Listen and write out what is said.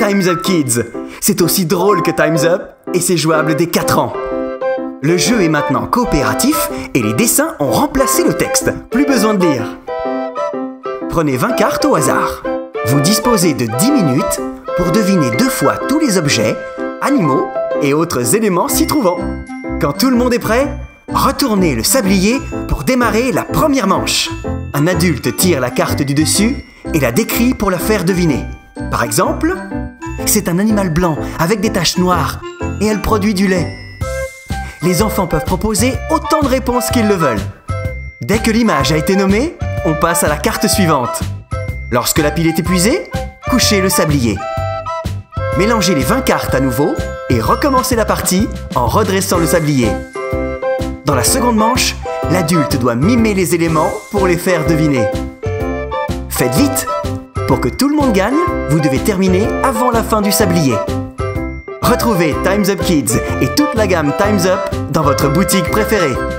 Time's Up Kids. C'est aussi drôle que Time's Up et c'est jouable dès 4 ans. Le jeu est maintenant coopératif et les dessins ont remplacé le texte. Plus besoin de lire. Prenez 20 cartes au hasard. Vous disposez de 10 minutes pour deviner 2 fois tous les objets, animaux et autres éléments s'y trouvant. Quand tout le monde est prêt, retournez le sablier pour démarrer la première manche. Un adulte tire la carte du dessus et la décrit pour la faire deviner. Par exemple, c'est un animal blanc avec des taches noires et elle produit du lait. Les enfants peuvent proposer autant de réponses qu'ils le veulent. Dès que l'image a été nommée, on passe à la carte suivante. Lorsque la pile est épuisée, couchez le sablier. Mélangez les 20 cartes à nouveau et recommencez la partie en redressant le sablier. Dans la seconde manche, l'adulte doit mimer les éléments pour les faire deviner. Faites vite! Pour que tout le monde gagne, vous devez terminer avant la fin du sablier. Retrouvez Time's Up Kids et toute la gamme Time's Up dans votre boutique préférée.